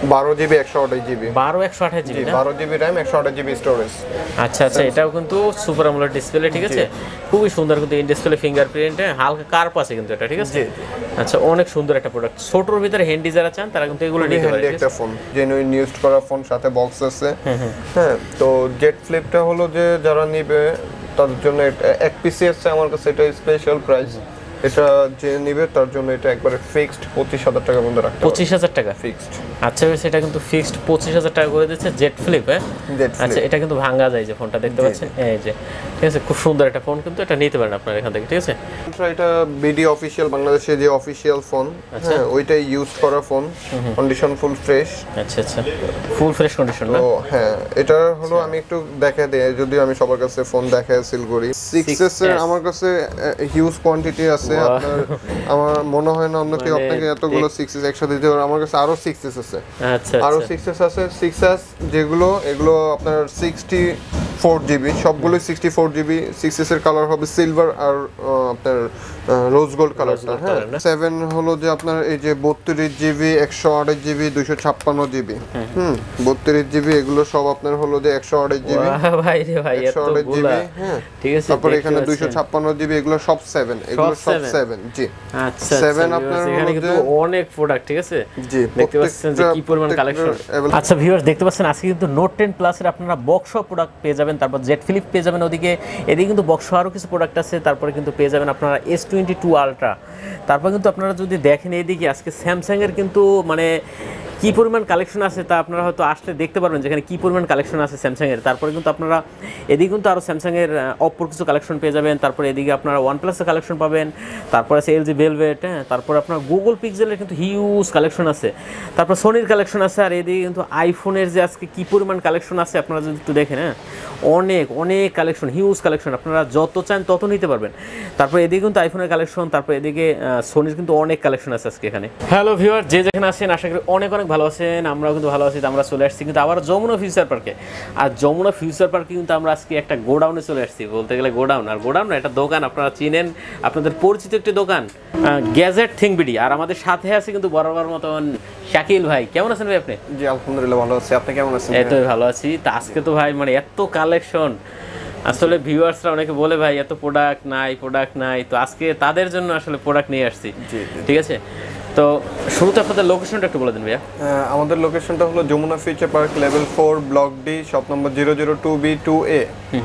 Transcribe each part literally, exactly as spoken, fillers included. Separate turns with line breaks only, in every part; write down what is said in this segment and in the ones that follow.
বারো জিবি একশো আঠাশ জিবি
বারো একশো আঠাশ জিবি
বারো জিবি র্যাম একশো আঠাশ জিবি স্টোরেজ।
আচ্ছা আচ্ছা, এটাও কিন্তু সুপার আমোলেড ডিসপ্লে, ঠিক আছে, খুবই সুন্দর কিন্তু ইন ডিসপ্লে ফিঙ্গারপ্রিন্ট, হালকা কার্ভ আছে কিন্তু এটা, ঠিক আছে। আচ্ছা, অনেক সুন্দর একটা প্রোডাক্ট, ছোটর ভিতরে হ্যান্ডি যারা চান তারা কিন্তু এগুলো নিতে পারে।
একটা ফোন জেনুইন ইউজ করা ফোন, সাথে বক্স আছে। হ্যাঁ, তো জেট ফ্লিপটা হলো যে যারা নিবে তাদের জন্য এক পিসি আছে আমার কাছে, এটা স্পেশাল প্রাইস। এটা যে নিবে তার জন্য এটা একবারে ফিক্সড পঁচিশ হাজার টাকা মধ্যে রাখতে হবে।
পঁচিশ হাজার টাকা ফিক্সড। আচ্ছা বেশ, এটা কিন্তু ফিক্সড পঁচিশ হাজার টাকা করে দিচ্ছে জেট ফ্লিপ। হ্যাঁ, আচ্ছা, এটা কিন্তু ভাঙা যায় যে ফোনটা দেখতে পাচ্ছেন, এই যে, ঠিক আছে, খুব সুন্দর একটা ফোন, কিন্তু এটা নিতে পারেন আপনারা এখান থেকে, ঠিক আছে।
এটা বিডি অফিশিয়াল, বাংলাদেশে যে অফিশিয়াল ফোন, হ্যাঁ ওইটাই ইউজ করা ফোন, কন্ডিশন ফুল ফ্রেশ।
আচ্ছা আচ্ছা, ফুল ফ্রেশ কন্ডিশন না?
তো হ্যাঁ, এটা হলো আমি একটু দেখাই দেই, যদিও আমি সবার কাছে ফোন দেখাই সেল করি। সিক্স এস এর আমার কাছে হিউজ কোয়ান্টিটি আছে। আপনার আমার মনে হয় না অন্য কেউ আপনাকে এতগুলো সিক্স এস একসাথে দিতে পারে। আমার কাছে আরো সিক্স এস আছে।
আচ্ছা,
আরো সিক্স এস আছে। সিক্স এস যেগুলো, এগুলো আপনার সিক্সটি ফোর জিবি, সবগুলোই sixty four GB. Six S এর কালার হবে সিলভার আর আপনার রোজ গোল্ড কালারটা। হ্যাঁ, সেভেন হলো যে আপনার এই যে বত্রিশ জিবি, একশো আঠাশ জিবি, দুইশো ছাপ্পান্ন জিবি। হুম, বত্রিশ জিবি এগুলো সব আপনার হলো যে একশো আঠাশ জিবি,
ভাই রে ভাই,
একশো আঠাশ জিবি। হ্যাঁ, ঠিক আছে। তারপর এখানে দুইশো ছাপ্পান্ন জিবি, এগুলো সব সেভেন, এগুলো সব সেভেন। জি,
আচ্ছা,
সেভেন আপনার
এখানে কিন্তু অনেক প্রোডাক্ট, ঠিক আছে।
জি,
দেখতে পাচ্ছেন যে কি পরিমাণ কালেকশন। আচ্ছা ভিউয়ার্স, দেখতে পাচ্ছেন আজকে কিন্তু নোট টেন প্লাস এর আপনারা বক্স প্রোডাক্ট পেয়ে যাবেন, তারপর জেড ফ্লিপ পেয়ে যাবেন, ওদিকে এদিকে কিন্তু বক্স আরও কিছু প্রোডাক্ট আছে, তারপরে কিন্তু পেয়ে যাবেন আপনারা এস টোয়েন্টি টু আলট্রা। তারপর কিন্তু আপনারা যদি দেখেন এইদিকে আজকে স্যামসাং এর কিন্তু মানে কি পরিমাণ কালেকশন আছে তা আপনারা হয়তো আসলে দেখতে পারবেন, যেখানে কি পরিমাণ কালেকশন আছে স্যামসাং এর। তারপরে কিন্তু আপনারা এদিকে কিন্তু আরও স্যামসাং এর অপ্পোর কিছু কালেকশন পেয়ে যাবেন, তারপরে এদিকে আপনারা ওয়ান প্লাসের কালেকশন পাবেন, তারপরে আছে এলজি ভেলভেট, হ্যাঁ, তারপরে আপনার গুগল পিক্সেলের কিন্তু হিউজ কালেকশন আছে, তারপর সোনির কালেকশন আছে, আর এদিকে কিন্তু আইফোনের যে আজকে কি পরিমাণ কালেকশন আছে আপনারা যদি একটু দেখেন, হ্যাঁ, অনেক অনেক কালেকশন, হিউজ কালেকশন, আপনারা যত চান তত নিতে পারবেন। তারপর এদিকে কিন্তু আইফোনের কালেকশন, তারপর এদিকে সোনির কিন্তু অনেক কালেকশন আছে আজকে এখানে। হ্যালো ভিউয়ার, যে যেখানে আছেন আশা করি অনেক অনেক ভালো আছেন, আমরাও কিন্তু ভালো আছি। আমরা চলে আসছি কিন্তু আবার যমুনা ফিউচার পার্কে, আর যমুনা ফিউচার পার্কে কিন্তু আমরা আজকে একটা গোডাউনে চলে আসছি, বলতে গেলে গোডাউন, আর গোডাউন না, একটা দোকান, আপনারা চিনেন, আপনাদের পরিচিত একটি দোকান, গ্যাজেট থিং বিডি। আর আমাদের সাথে আছে কিন্তু বরাবর মতন শাকিল ভাই। কেমন আছেন ভাই আপনি?
জি আলহামদুলিল্লাহ ভালো আছি, আপনি কেমন আছেন?
এই তো ভালো আছি। তা আজকে তো ভাই মানে এত কালেকশন, আসলে ভিউয়ার্সরা অনেকে বলে ভাই এত প্রোডাক্ট নাই প্রোডাক্ট নাই, তো আজকে তাদের জন্য আসলে প্রোডাক্ট নিয়ে আসছি। ঠিক আছে, তো শুরুতে আপনাদের লোকেশনটা একটু বলে দিন ভাইয়া।
আমাদের লোকেশনটা হলো Jamuna future park level four block D, shop number zero zero two B two A.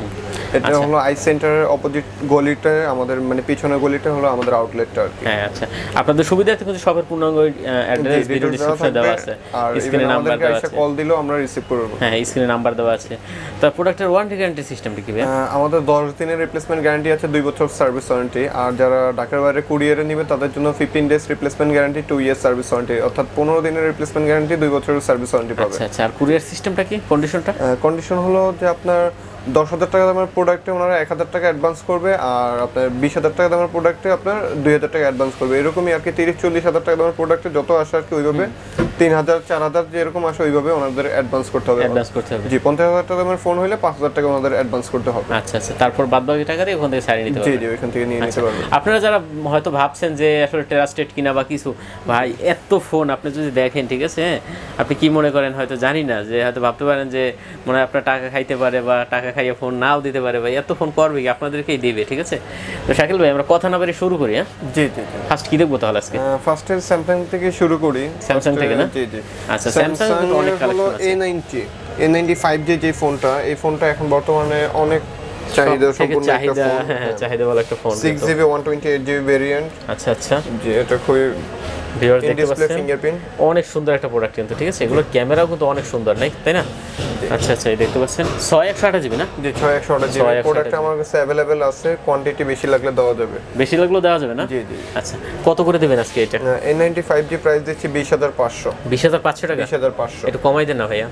এটা হলো আই সেন্টারের অপোজিট গলিটা, আমাদের মানে পিছনের গলিটা হলো আমাদের আউটলেটটা আর কি।
হ্যাঁ আচ্ছা, আপনাদের সুবিধার্থে কিন্তু শপের পূর্ণাঙ্গ অ্যাড্রেস ভিডিও ডেসক্রিপশনে দেওয়া আছে,
আর
স্ক্রিনে নাম্বার দেওয়া আছে,
কল দিলেও আমরা রিসিভ করব।
হ্যাঁ, স্ক্রিনে নাম্বার দেওয়া আছে। তো প্রোডাক্টের ওয়ারেন্টি গ্যারান্টি সিস্টেমটা কি ভাই?
আমাদের দশ দিনের রিপ্লেসমেন্ট গ্যারান্টি আছে, দুই বছর সার্ভিস ওয়ারেন্টি। আর যারা ঢাকার বাইরে কুরিয়ারে নেবে তাদের জন্য fifteen days replacement guarantee, two year service warranty, অর্থাৎ পনেরো দিনের রিপ্লেসমেন্ট গ্যারান্টি, দুই বছরের সার্ভিস ওয়ারেন্টি পাবে।
আচ্ছা আচ্ছা, আর কুরিয়ার সিস্টেমটা কি, কন্ডিশনটা?
কন্ডিশন হলো যে আপনার দশ হাজার টাকা দামের প্রোডাক্টে ওনারা এক হাজার টাকা অ্যাডভান্স করবে, আর আপনার বিশ হাজার টাকা দামের প্রোডাক্টে আপনার দুই হাজার টাকা অ্যাডভান্স করবে। এরকমই আর কি, তিরিশ চল্লিশ হাজার টাকা দামের প্রোডাক্টে যত আসে আর কি ওইভাবে তিন হাজার চার হাজার যেরকম আসে ওইভাবে ওনাদের অ্যাডভান্স করতে হবে।
অ্যাডভান্স করতে হবে,
জি। পঞ্চাশ হাজার টাকা দামের ফোন হলে পাঁচ হাজার টাকা ওনাদের অ্যাডভান্স করতে হবে।
আচ্ছা আচ্ছা, তারপর বাদ বাকি টাকা দিয়ে ওখান থেকে সারিয়ে নিতে পারবেন।
জি জি, ওইখান থেকে নিয়ে নিতে পারবেন।
আপনারা যারা হয়তো ভাবছেন যে আসলে ট্রাস্টেড কিনা বা কিছু, ভাই এত ফোন আপনি যদি দেখেন, ঠিক আছে, আপনি কি মনে করেন হয়তো জানি না, যে হয়তো ভাবতে পারেন যে মনে হয় আপনার টাকা খাইতে পারে বা টাকা খাইয়ে ফোন নাও দিতে পারে, ভাই এত ফোন করবে কি, আপনাদেরকেই দিবে। ঠিক আছে, তো শাকিল ভাই আমরা কথা না বাড়ি শুরু করি। হ্যাঁ
জি জি,
ফার্স্ট কি দেখবো তাহলে আজকে?
ফার্স্টে স্যামসাং থেকে শুরু করি।
স্যামসাং থেকে না?
জি জি।
আচ্ছা, স্যামসাং এর অনেক কালেকশন আছে।
A ninety A ninety five G যে ফোনটা, এই ফোনটা এখন বর্তমানে অনেক চাহিদা সম্পূর্ণ একটা ফোন।
হ্যাঁ, চাহিদা বলা একটা phone,
six GB one twenty eight GB variant.
আচ্ছা আচ্ছা,
জি, এটা খুবই
ভিউয়ার দেখতে পাচ্ছেন
ফিঙ্গারপ্রিন্ট,
অনেক সুন্দর একটা প্রোডাক্ট কিন্তু। ঠিক আছে, এগুলোর ক্যামেরাও কিন্তু অনেক সুন্দর, নাই তাই না? আচ্ছা আচ্ছা, এই দেখতে পাচ্ছেন ছয় একশো আঠাশ জিবি না?
জি, ছয় একশো আঠাশ জিবি প্রোডাক্ট আমার কাছে अवेलेबल আছে, কোয়ান্টিটি বেশি লাগলে দেওয়া যাবে।
বেশি লাগলেও দেওয়া যাবে না?
জি জি।
আচ্ছা, কত করে দেবেন আজকে এটা?
A ninety five G price দিচ্ছি বিশ হাজার পাঁচশো।
বিশ হাজার পাঁচশো টাকা?
বিশ হাজার পাঁচশো।
একটু কমাই দেন না ভাইয়া।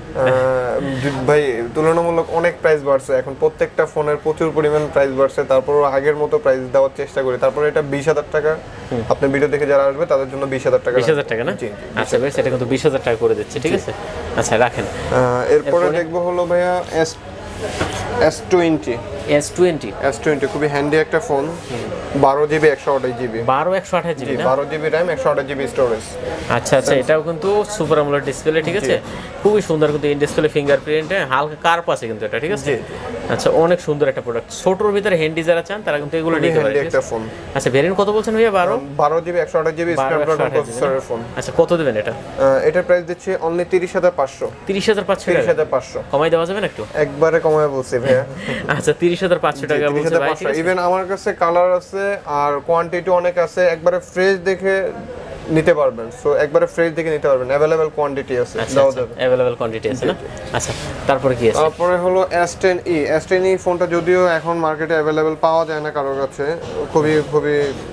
ভাই তুলনামূলক অনেক প্রাইস বাড়ছে এখন, প্রত্যেকটা ফোনের প্রচুর পরিমাণ প্রাইস বাড়ছে, তারপরও আগের মতো প্রাইস দেওয়ার চেষ্টা করি। তারপর এটা বিশ হাজার টাকা, আপনি ভিডিও দেখে যারা আসবে তাদের জন্য বিশ হাজার টাকা।
বিশ হাজার টাকা না? আচ্ছা বেশ, এটা কিন্তু বিশ হাজার টাকা করে দিচ্ছে। ঠিক আছে, আচ্ছা রাখেন।
এরপরে দেখবো হলো ভাইয়া S S twenty
S twenty
S twenty খুবই হ্যান্ডি একটা ফোন, বারো জিবি একশো আঠাশ জিবি
বারো একশো আঠাশ জিবি
বারো জিবি র্যাম একশো আঠাশ জিবি স্টোরেজ।
আচ্ছা আচ্ছা, এটাও কিন্তু সুপার আমোলেড ডিসপ্লে, ঠিক আছে, খুবই সুন্দর কিন্তু ইন ডিসপ্লে ফিঙ্গারপ্রিন্ট, হালকা কার্ভ আছে কিন্তু এটা, ঠিক আছে। আচ্ছা, অনেক সুন্দর একটা প্রোডাক্ট, ছোটর ভিতরে হ্যান্ডি যারা চান তারা কিন্তু এগুলো নিতে পারে
একটা ফোন।
আচ্ছা, ভেরিয়েন্ট কত বলছেন ভাইয়া? বারো
বারো জিবি একশো আঠাশ জিবি স্ন্যাপড্রাগন প্রসেসরের ফোন।
আচ্ছা, কত দেবেন এটা?
এটার প্রাইস দিচ্ছি অনলি তিরিশ হাজার পাঁচশো।
তিরিশ হাজার পাঁচশো
তিরিশ হাজার পাঁচশো
কমাই দেওয়া যাবে না একটু?
একবারে কমায় বলছি ভাইয়া।
আচ্ছা, তিরিশ হাজার পাঁচশো টাকা বলছে ভাই।
ইভেন আমার কাছে কালার আছে আর কোয়ান্টিটি অনেক আছে, একবারে ফ্রেশ দেখে নিতে পারবেন। সো একবারে ফ্রেশ দেখে নিতে পারবেন, अवेलेबल কোয়ান্টিটি আছে, দাও যাবে
अवेलेबल কোয়ান্টিটি আছে না। আচ্ছা, তারপরে কি আছে?
তারপরে হলো S ten E. S ten E ফোনটা যদিও এখন মার্কেটে अवेलेबल পাওয়া যায় না কারোর কাছে, খুবই খুবই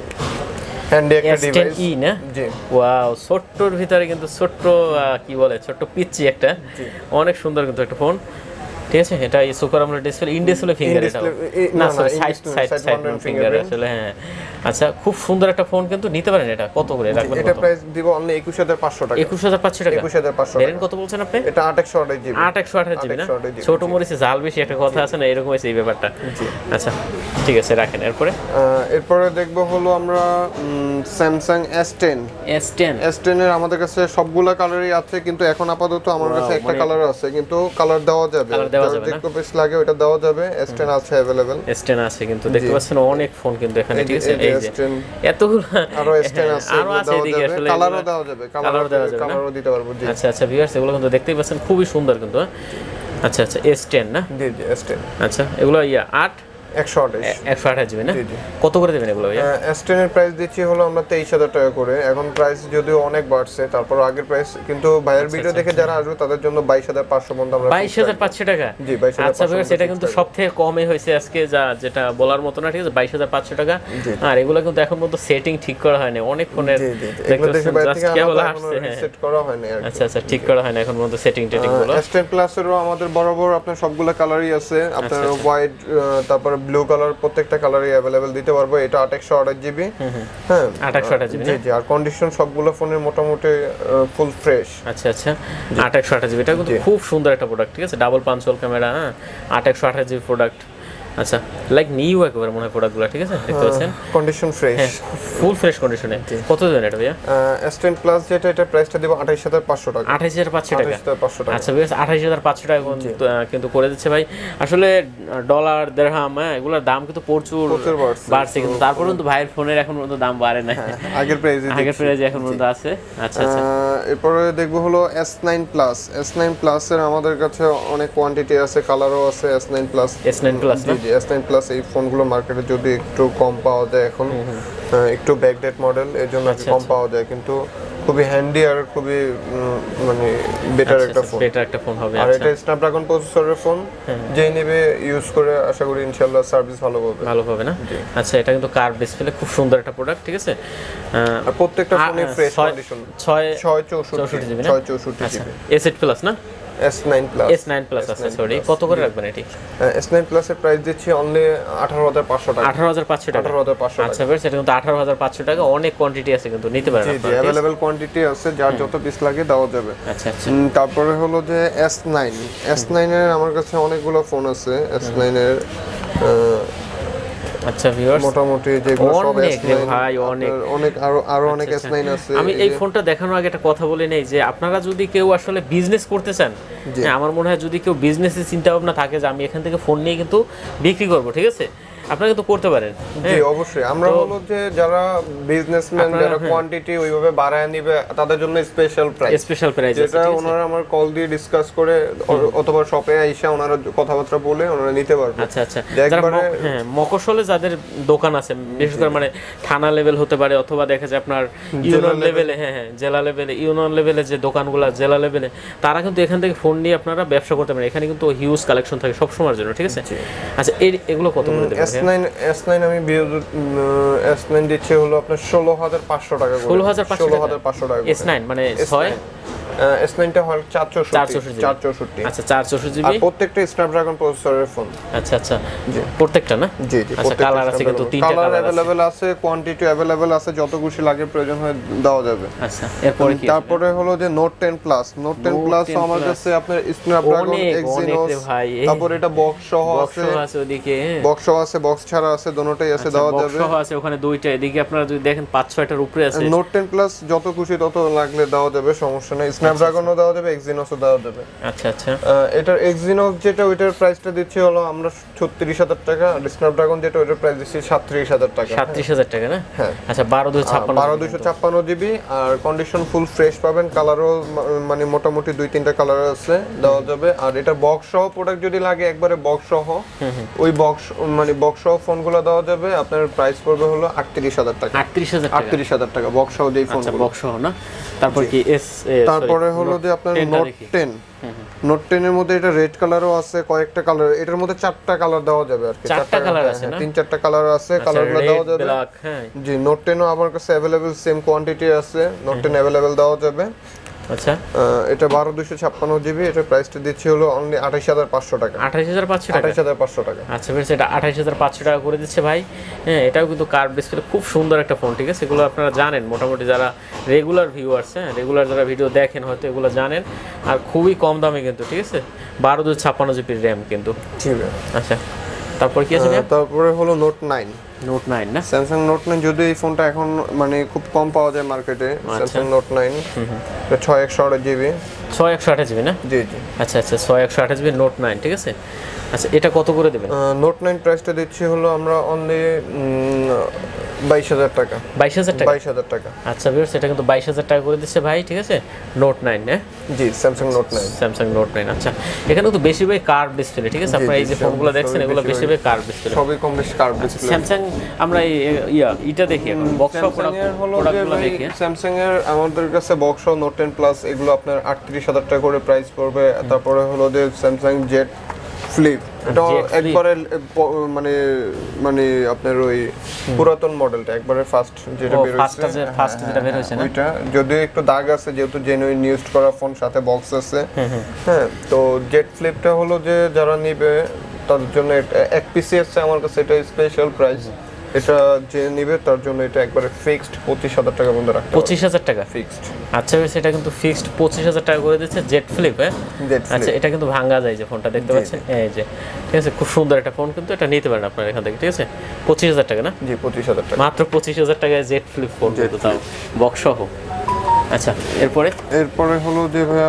হ্যান্ডি একটা ডিভাইস।
এস টেন ই না? জি। ওয়াও, ছোট্টর ভিতরে কিন্তু ছোট্ট কি বলে ছোট্ট পিচ্চি একটা, অনেক সুন্দর কিন্তু একটা ফোন, ঠিক আছে। এটা এই super AMOLED display, in display finger, এটা না sorry side side side finger আসলে, হ্যাঁ। আচ্ছা, খুব সুন্দর একটা ফোন কিন্তু নিতে পারেন। এটা কত করে রাখবেন?
এটা প্রাইস দিব অনলি একুশ হাজার পাঁচশো টাকা।
একুশ হাজার পাঁচশো টাকা।
একুশ হাজার পাঁচশো।
ভেরিয়েন্ট কত বলছেন আপনি?
এটা আট একশো আঠাশ জিবি।
আট একশো আঠাশ জিবি না? ছোট মরিচে জাল বেশি একটা কথা আছে না, এরকম হয়েছে এই ব্যাপারটা। আচ্ছা, ঠিক আছে, রাখেন। এরপরে
এরপরে দেখবো হলো আমরা Samsung S ten.
S ten
S ten এর আমাদের কাছে সবগুলা কালারই আছে, কিন্তু এখন আপাতত আমার কাছে একটা কালার আছে, কিন্তু কালার দেওয়া যাবে, দেখতে বেশ লাগে ওটা দেওয়া যাবে। এস টেন আছে अवेलेबल।
এস টেন আছে কিন্তু দেখতে পাচ্ছেন অনেক ফোন কিন্তু এখানে, ঠিক আছে। এই যে এতগুলো
আরো এস টেন আছে,
আরো আছে এদিকে, আসলে
কালারও দেওয়া যাবে, কালারও দেওয়া যাবে, কালারও দিতে পারবো। জি।
আচ্ছা আচ্ছা ভিউয়ার্স, এগুলো কিন্তু দেখতেই পাচ্ছেন খুবই সুন্দর কিন্তু। আচ্ছা আচ্ছা, এস টেন না?
জি জি, এস টেন।
আচ্ছা, এগুলো ইয়া আট
একশো আঠাশ
একশো আঠাশ জিবি না? কত করে দেবেন এগুলো ভাইয়া?
এস টেন এর প্রাইস দিচ্ছি হলো আমরা তেইশ হাজার টাকা করে। এখন প্রাইস যদিও অনেক বাড়ছে, তারপর আগের প্রাইস কিন্তু ভাইয়ের ভিডিও দেখে যারা আসবে তাদের জন্য বাইশ হাজার পাঁচশো পর্যন্ত আমরা।
বাইশ হাজার পাঁচশো টাকা?
জি, বাইশ হাজার পাঁচশো।
আচ্ছা ভাইয়া, সেটা কিন্তু সবথেকে কমই হয়েছে আজকে, যা যেটা বলার মতো না, ঠিক আছে, বাইশ হাজার পাঁচশো টাকা। আর এগুলো কিন্তু এখন পর্যন্ত সেটিং ঠিক করা হয়নি, অনেক ফোনের
এগুলো দেখে বাইরে থেকে কেবল আসছে, সেট করা হয়নি।
আচ্ছা আচ্ছা, ঠিক করা হয়নি এখন পর্যন্ত সেটিং টেটিং গুলো।
এস টেন প্লাস এরও আমাদের বরাবর আপনার সবগুলো কালারই আছে, আপনার হোয়াইট তারপর ব্লু কালার প্রত্যেকটা কালারই अवेलेबल দিতে পারবো। এটা আট একশো আঠাশ জিবি। হ্যাঁ,
আট একশো আঠাশ জিবি।
জি জি, আর কন্ডিশন সবগুলো ফোনের মোটামুটি ফুল ফ্রেশ।
আচ্ছা আচ্ছা, আট একশো আঠাশ জিবি, এটা কিন্তু খুব সুন্দর একটা প্রোডাক্ট, ঠিক আছে, ডাবল পাঁচ হোল ক্যামেরা, হ্যাঁ, আট একশো আঠাশ জিবি প্রোডাক্ট। আচ্ছা, লাইক নিউ একবার মনে হয় প্রোডাক্টগুলো, ঠিক আছে, দেখতে পাচ্ছেন
কন্ডিশন ফ্রেশ,
ফুল ফ্রেশ কন্ডিশনে। কত দেবেন এটা ভাইয়া?
এস টেন প্লাস যেটা, এটা প্রাইসটা দেব আঠাশ হাজার পাঁচশো টাকা।
আঠাশ হাজার পাঁচশো টাকা। আচ্ছা বেশ, আঠাশ হাজার পাঁচশো টাকা কিন্তু করে দিচ্ছে ভাই। আসলে ডলার দিরহাম, হ্যাঁ, এগুলোর দাম কিন্তু প্রচুর বাড়ছে, কিন্তু তারপর কিন্তু ভাইয়ের ফোনের এখন পর্যন্ত দাম বাড়ে না,
আগের প্রাইসে
আগের প্রাইসে এখন পর্যন্ত আছে। আচ্ছা আচ্ছা,
এরপরে দেখবো হলো S nine plus. S nine plus এর আমাদের কাছে অনেক কোয়ান্টিটি আছে, কালারও আছে। S nine plus,
S nine plus না?
এস নাইন প্লাস এই ফোনগুলো মার্কেটে যদি একটু কম পাওয়া যায় এখন, একটু ব্যাকডেট মডেল, এর জন্য কম পাওয়া যায়, কিন্তু খুবই হ্যান্ডি আর খুবই মানে বেটার একটা ফোন,
বেটার একটা ফোন হবে।
আর এটা স্ন্যাপড্রাগন প্রসেসরের ফোন, যেই নেবে ইউজ করে আশা করি ইনশাআল্লাহ সার্ভিস ভালো পাবে,
ভালো পাবে না? আচ্ছা, এটা কিন্তু কার্ভ ডিসপ্লে, খুব সুন্দর একটা প্রোডাক্ট, ঠিক আছে।
আর প্রত্যেকটা ফোনে ফ্রেশ কন্ডিশন, ছয় চৌষট্টি জিবি না? ছয় চৌষট্টি জিবি।
এস এইট প্লাস না?
S nine plus.
S nine plus আছে, সরি, কত করে রাখবেন এটি?
এস নাইন প্লাস এর প্রাইস দিচ্ছি অনলি আঠারো হাজার পাঁচশো টাকা।
আঠারো হাজার পাঁচশো টাকা।
আঠারো হাজার পাঁচশো টাকা।
আচ্ছা বেশ, এটা কিন্তু আঠারো হাজার পাঁচশো টাকা, অনেক কোয়ান্টিটি আছে কিন্তু নিতে পারেন
আপনারা। জি জি, अवेलेबल কোয়ান্টিটি আছে, যার যত পিস লাগে দেওয়া যাবে।
আচ্ছা আচ্ছা,
তারপরে হলো যে এস নাইন। এস নাইন এর আমার কাছে অনেকগুলো ফোন আছে। এস নাইন এর
আচ্ছা ভিউয়ার্স,
মোটামুটি যেগুলো সব এস নাইন
ভাই, অনেক
অনেক আরো আরো অনেক এস নাইন আছে।
আমি এই ফোনটা দেখানোর আগে একটা কথা বলে নেই, যে আপনারা যদি কেউ আসলে বিজনেস করতে চান, আমার মনে হয় যদি কেউ বিজনেসের চিন্তা ভাবনা থাকে যে আমি এখান থেকে ফোন নিয়ে কিন্তু বিক্রি করব, ঠিক আছে, আপনারা কিন্তু করতে পারেন।
জি অবশ্যই, আমরা হলো যে যারা বিজনেসম্যান, যারা কোয়ান্টিটি ওইভাবে বাড়ায় নিবে, তাদের জন্য স্পেশাল প্রাইস,
স্পেশাল প্রাইস
যেটা ওনারা আমার কল দিয়ে ডিসকাস করে অথবা শপে আইসা ওনারা কথাবার্তা বলে ওনারা নিতে পারবে।
আচ্ছা আচ্ছা, যারা হ্যাঁ মফস্বলে যাদের দোকান আছে, বিশেষ করে মানে থানা লেভেল হতে পারে, অথবা দেখা যায় আপনার ইউনিয়ন লেভেলে, হ্যাঁ হ্যাঁ জেলা লেভেলে, ইউনিয়ন লেভেলে যে দোকানগুলো জেলা লেভেলে, তারা কিন্তু এখান থেকে ফোন নিয়ে আপনারা ব্যবসা করতে পারেন। এখানে কিন্তু হিউজ কালেকশন থাকে সব সময়ের জন্য, ঠিক আছে। আচ্ছা, এই এগুলো কত করে দেবেন?
এস নাইন এস নাইন আমি এস নাইন দিচ্ছি হলো আপনার ষোলো হাজার পাঁচশো টাকা করে।
ষোলো হাজার পাঁচশো
পাঁচশো টাকা।
এস নাইন মানে ছয়
এস নাইন টা হয় চার চৌষট্টি চার চৌষট্টি।
আচ্ছা চার চৌষট্টি জিবি,
আর প্রত্যেকটা স্ন্যাপড্রাগন প্রসেসরের ফোন।
আচ্ছা আচ্ছা প্রত্যেকটা না?
জি জি।
আচ্ছা কালার আছে কিন্তু তিনটা
কালার अवेलेबल আছে, কোয়ান্টিটি अवेलेबल আছে, যত খুশি লাগে প্রয়োজন হয় দেওয়া যাবে।
আচ্ছা এরপরে কি?
তারপরে হলো যে note ten plus. Note ten plus আমার কাছে আপনার স্ন্যাপড্রাগন এক্সিনোস, তারপর এটা বক্স সহ আছে,
বক্স আছে ওদিকে,
বক্স সহ আছে, বক্স ছাড়া আছে, দোনোটাই আছে, দেওয়া যাবে।
বক্স সহ আছে ওখানে দুইটা, এদিকে আপনারা যদি দেখেন পাঁচ ছয়টার উপরে আছে।
নোট টেন প্লাস যত খুশি তত লাগলে দেওয়া যাবে, সমস্যা নেই। স্ন্যাপড্রাগনও দেওয়া যাবে, এক্সিনোসও দেওয়া যাবে।
আচ্ছা আচ্ছা।
এটার এক্সিনোস যেটা ওইটার প্রাইসটা দিচ্ছি হলো আমরা ছত্রিশ হাজার টাকা, আর স্ন্যাপড্রাগন যেটা ওইটার প্রাইস দিচ্ছি সাতত্রিশ হাজার টাকা।
সাতত্রিশ হাজার টাকা না?
হ্যাঁ।
আচ্ছা বারো দুশো ছাপ্পান্ন,
বারো দুশো ছাপ্পান্ন জিবি, আর কন্ডিশন ফুল ফ্রেশ পাবেন, কালারও মানে মোটামুটি দুই তিনটা কালার আছে, দেওয়া যাবে। আর এটা বক্স সহ প্রোডাক্ট যদি লাগে একবারে বক্স সহ, ওই বক্স মানে বক্স সহ ফোনগুলো দেওয়া যাবে। আপনার প্রাইস পড়বে হলো আটত্রিশ হাজার টাকা।
আটত্রিশ হাজার টাকা,
আটত্রিশ হাজার টাকা বক্স সহ যেই ফোন।
আচ্ছা বক্স সহ না? তারপর কি এস,
তারপরে হলো যে আপনার নোট টেন। নোট টেন এর মধ্যে এটা রেড কালারও আছে, কয়েকটা কালার, এটার মধ্যে চারটা কালার দেওয়া যাবে আর কি।
চারটা কালার আছে না?
তিন চারটা কালার আছে, কালারগুলো দেওয়া যাবে।
হ্যাঁ
জি। নোট টেন ও আমার কাছে अवेलेबल সেম কোয়ান্টিটি আছে, নোট টেন अवेलेबल দেওয়া যাবে।
আচ্ছা
এটা বারো দুশো ছাপ্পান্ন জিবি, এটা প্রাইসটা দিচ্ছি হলো অনলি আঠাশ হাজার পাঁচশো টাকা।
আঠাশ হাজার পাঁচশো টাকা,
আঠাশ হাজার পাঁচশো টাকা।
আচ্ছা বেশ, এটা আঠাশ হাজার পাঁচশো টাকা করে দিচ্ছে ভাই। হ্যাঁ এটাও কিন্তু কার্ভ ডিসপ্লে, খুব সুন্দর একটা ফোন, ঠিক আছে? এগুলো আপনারা জানেন মোটামুটি, যারা রেগুলার ভিউয়ার্স, হ্যাঁ রেগুলার যারা ভিডিও দেখেন হয়তো এগুলো জানেন। আর খুবই কম দামে কিন্তু, ঠিক আছে? বারো দুশো ছাপ্পান্ন জিবির র্যাম কিন্তু।
ঠিক আছে।
আচ্ছা তারপর কি আছে?
তারপরে হলো নোট নাইন।
নোট নাইন না?
স্যামসাং নোট নাইন, যদি এই ফোনটা এখন মানে খুব কম পাওয়া যায় মার্কেটে। স্যামসাং নোট নাইন ছয় একশো আঠাশ জিবি।
ছয় একশো আঠাশ জিবি না?
জি জি।
আচ্ছা আচ্ছা ছয় একশো আঠাশ জিবি নোট নাইন, ঠিক আছে? আচ্ছা এটা কত করে দেবেন?
নোট নাইন প্রাইসটা দিচ্ছি হলো আমরা অনলি বাইশ হাজার টাকা।
বাইশ হাজার টাকা?
বাইশ হাজার টাকা।
আচ্ছা বেশ, এটা কিন্তু বাইশ হাজার টাকা করে দিচ্ছে ভাই, ঠিক আছে? নোট নাইন না?
জি Samsung note nine.
Samsung note nine. আচ্ছা এখানে তো বেশিরভাগ কার্ভ ডিসপ্লে, ঠিক আছে? আপনারা এই যে ফোনগুলো দেখছেন এগুলো বেশিরভাগ কার্ভ ডিসপ্লে,
সবই কম বেশি কার্ভ ডিসপ্লে।
স্যামসাং আমরা এই ইয়া এটা দেখি এখন বক্স প্রোডাক্টগুলো দেখি।
স্যামসাং এর আমাদের কাছে বক্স নোট টেন প্লাস এগুলো আপনার আটত্রিশ হাজার টাকা করে প্রাইস পড়বে। তারপরে হলো যে স্যামসাং জেড ফ্লিপ, এটা একবারে মানে মানে আপনার ওই পুরাতন মডেলটা, একবারে ফার্স্ট যেটা বের হয়েছে,
ফার্স্ট যেটা বের হয়েছে না,
ওইটা যদিও একটু দাগ আছে, যেহেতু জেনুইন ইউজড করা ফোন, সাথে বক্স আছে। হ্যাঁ তো জেড ফ্লিপটা হলো যে যারা নিবে তার জন্য এক পিসি আছে আমার কাছে, এটা স্পেশাল প্রাইস। এটা যে নিবে তার জন্য এটা একবারে ফিক্সড পঁচিশ হাজার টাকা বন্ধ রাখতে হবে।
পঁচিশ হাজার টাকা ফিক্সড? আচ্ছা বেশ, এটা কিন্তু ফিক্সড পঁচিশ হাজার টাকা করে দিচ্ছে জেড ফ্লিপ। হ্যাঁ আচ্ছা, এটা কিন্তু ভাঙা যায়, যে ফোনটা দেখতে পাচ্ছেন এই যে, ঠিক আছে? খুব সুন্দর একটা ফোন, কিন্তু এটা নিতে পারেন আপনারা এখান থেকে, ঠিক আছে? পঁচিশ হাজার টাকা না?
জি পঁচিশ হাজার টাকা,
মাত্র পঁচিশ হাজার টাকায় জেড ফ্লিপ ফোন, কিন্তু তাও বক্স সহ। আচ্ছা এরপরে
এরপরে হলো যে ভাইয়া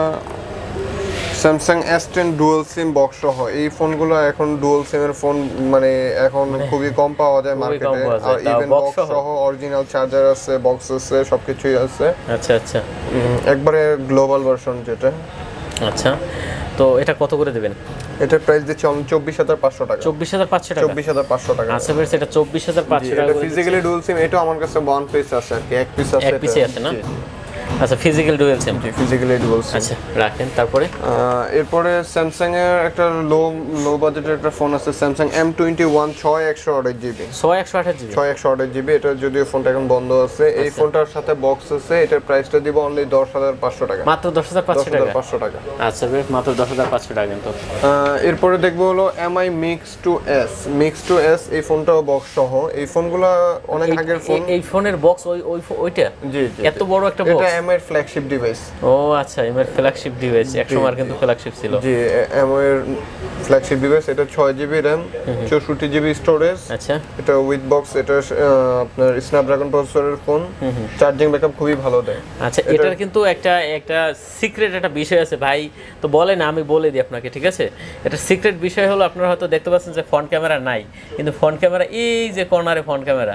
Samsung S ten dual SIM box সহ। এই ফোনগুলো এখন ডুয়াল সিমের ফোন মানে এখন খুবই কম পাওয়া যায় মার্কেটে, আর ইভেন বক্স সহ অরিজিনাল চার্জার আছে, বক্স আছে, সবকিছুই আছে।
আচ্ছা আচ্ছা,
একবারে গ্লোবাল ভার্সন যেটা।
আচ্ছা তো এটা কত করে দেবেন?
এটার প্রাইস দিচ্ছি অনলি চব্বিশ হাজার পাঁচশো টাকা।
চব্বিশ হাজার পাঁচশো টাকা?
চব্বিশ হাজার পাঁচশো টাকা।
আচ্ছা বেশ, এটা চব্বিশ হাজার পাঁচশো টাকা।
এটা ফিজিক্যালি ডুয়াল সিম, এটা আমার কাছে ওয়ান পিস আছে আর কি, এক পিস আছে।
এক পিসই আছে না? আচ্ছা ফিজিক্যাল ডুয়াল সিম।
জি ফিজিক্যালি ডুয়াল সিম।
আচ্ছা রাখেন। তারপরে
এরপরে স্যামসাং এর একটা লো লো বাজেটের একটা ফোন আছে, স্যামসাং এম টোয়েন্টি ওয়ান ছয় একশো আঠাশ জিবি।
ছয় একশো আঠাশ জিবি?
ছয় একশো আঠাশ জিবি। এটা যদিও ফোনটা এখন বন্ধ আছে। এই ফোনটার সাথে বক্স আছে, এটার প্রাইসটা দিব অনলি দশ হাজার পাঁচশো টাকা।
মাত্র দশ হাজার পাঁচশো টাকা?
পাঁচশো টাকা।
আচ্ছা বেশ, মাত্র দশ হাজার পাঁচশো টাকা। কিন্তু
এরপরে দেখবো হলো MI mix two S. Mix two S এই ফোনটাও বক্স সহ। এই ফোনগুলো অনেক আগের ফোন।
এই ফোনের বক্স ওই ওই ওইটা?
জি জি,
এত বড় একটা বক্স?
এটা এমআই এর ফ্ল্যাগশিপ ডিভাইস।
ও আচ্ছা, এমআই ফ্ল্যাগশিপ ডিভাইস, একসময় কিন্তু ফ্ল্যাগশিপ ছিল।
জি এমআই এর ফ্ল্যাগশিপ ডিভাইস। এটা ছয় জিবি র্যাম, চৌষট্টি জিবি স্টোরেজ।
আচ্ছা
এটা উইথ বক্স। এটা আপনার স্ন্যাপড্রাগন প্রসেসরের ফোন, চার্জিং ব্যাকআপ খুবই ভালো দেয়।
আচ্ছা এটার কিন্তু একটা একটা সিক্রেট একটা বিষয় আছে ভাই, তো বলেন আমি বলে দিই আপনাকে, ঠিক আছে? এটা সিক্রেট বিষয় হলো, আপনারা হয়তো দেখতে পাচ্ছেন যে ফ্রন্ট ক্যামেরা নাই, কিন্তু ফ্রন্ট ক্যামেরা এই যে কর্নারে ফ্রন্ট ক্যামেরা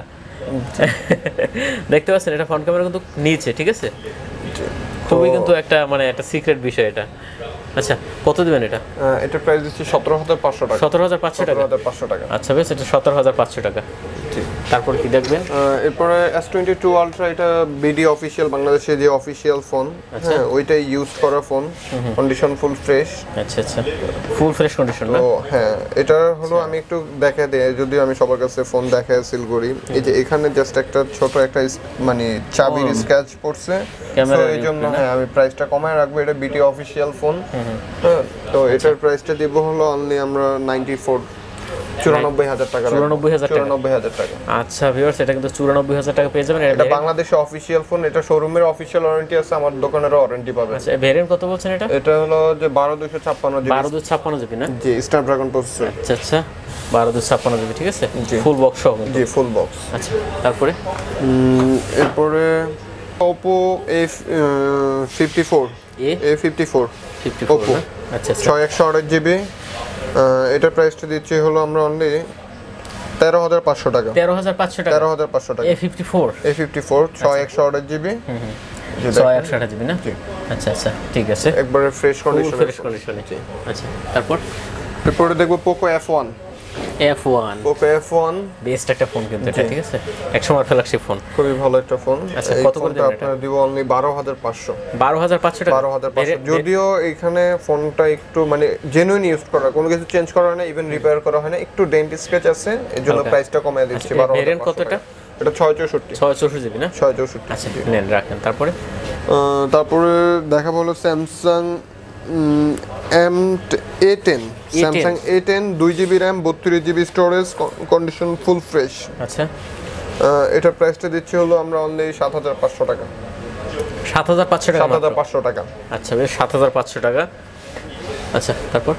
দেখতে পাচ্ছেন, এটা ফ্রন্ট ক্যামেরা কিন্তু নিচে, ঠিক আছে? খুবই কিন্তু একটা মানে একটা সিক্রেট বিষয় এটা। আচ্ছা কত দিবেন এটা?
এটা প্রাইস দিচ্ছি সতেরো হাজার পাঁচশো টাকা।
সতেরো হাজার পাঁচশো টাকা?
সতেরো হাজার পাঁচশো টাকা।
আচ্ছা বেশ, এটা সতেরো হাজার পাঁচশো টাকা।
ঠিক।
তারপর কি দেখবেন?
এরপরে এস টোয়েন্টি টু আলট্রা, এটা বিডি অফিসিয়াল, বাংলাদেশে যে অফিসিয়াল ফোন, হ্যাঁ ওইটাই ইউজ করা ফোন, কন্ডিশন ফুল ফ্রেশ।
আচ্ছা আচ্ছা, ফুল ফ্রেশ কন্ডিশন না?
তো হ্যাঁ এটা হলো, আমি একটু দেখা দেই, যদিও আমি সবার কাছে ফোন দেখায় সেল করি। এই যে এখানে জাস্ট একটা ছোট একটা মানে চাবির স্ক্র্যাচ পড়ছে, তো এই জন্য হ্যাঁ আমি প্রাইসটা কমায় রাখবো। এটা বিডি অফিসিয়াল ফোন, হ্যাঁ তো এটার প্রাইসটা দিব হলো অনলি আমরা নাইনটি ফোর, চুরানব্বই হাজার টাকা।
চুরানব্বই হাজার টাকা?
চুরানব্বই হাজার টাকা।
আচ্ছা ভিউয়ার্স, এটা কিন্তু চুরানব্বই হাজার টাকা পেয়ে যাবেন।
এটা বাংলাদেশে অফিসিয়াল ফোন, এটা শোরুমের অফিসিয়াল ওয়ারেন্টি আছে, আমার দোকানেরও ওয়ারেন্টি পাবেন।
আচ্ছা ভেরিয়েন্ট কত বলছেন এটা?
এটা হলো যে বারো দুইশো ছাপ্পান্ন জিবি।
বারো দুইশো ছাপ্পান্ন জিবি না?
জি, স্ন্যাপড্রাগন প্রসেসর।
আচ্ছা আচ্ছা, বারো দুইশো ছাপ্পান্ন জিবি, ঠিক আছে, ফুল বক্স সহ।
জি ফুল বক্স।
আচ্ছা তারপরে
এরপরে Oppo A fifty four, A fifty four Oppo।
আচ্ছা
ছয় একশো আঠাশ জিবি, এটার প্রাইসটা দিচ্ছি হলো আমরা অনলি তেরো হাজার পাঁচশো টাকা।
তেরো হাজার পাঁচশো টাকা?
তেরো হাজার পাঁচশো টাকা।
A fifty four,
A fifty four ছয় একশো আঠাশ জিবি,
ছয় একশো আঠাশ জিবি না? আচ্ছা আচ্ছা ঠিক আছে,
একবারে ফ্রেশ কন্ডিশন।
Fresh condition. আচ্ছা তারপর
এরপরে দেখবো Poco F one.
F one,
Poco F one
best একটা ফোন কিন্তু এটা, ঠিক আছে, একসময় ফ্ল্যাগশিপ ফোন,
খুবই ভালো একটা ফোন।
আচ্ছা কত করে দিবেন এটা?
আপনারা দিব অনলি বারো হাজার পাঁচশো।
বারো হাজার পাঁচশো টাকা?
বারো হাজার পাঁচশো। যদিও এখানে ফোনটা একটু মানে জেনুইন ইউজ করা, কোনো কিছু চেঞ্জ করা হয় না, ইভেন রিপেয়ার করা হয় না, একটু ডেন্ট স্ক্র্যাচ আছে, এর জন্য প্রাইসটা কমিয়ে দিচ্ছি বারো হাজার।
ভেরিয়েন্ট কত এটা?
এটা ছয় চৌষট্টি।
ছয় চৌষট্টি জিবি না?
ছয় চৌষট্টি।
আচ্ছা নেন রাখেন। তারপরে
তারপরে দেখাবো হলো Samsung M A ten. Samsung A ten, দুই জিবি র্যাম, বত্রিশ GB storage, condition full fresh.
আচ্ছা
এটার প্রাইসটা দিচ্ছি হলো আমরা অনলি সাত হাজার পাঁচশো টাকা।
সাত হাজার পাঁচশো টাকা?
সাত হাজার পাঁচশো টাকা।
আচ্ছা বেশ, সাত হাজার পাঁচশো টাকা। আচ্ছা তারপর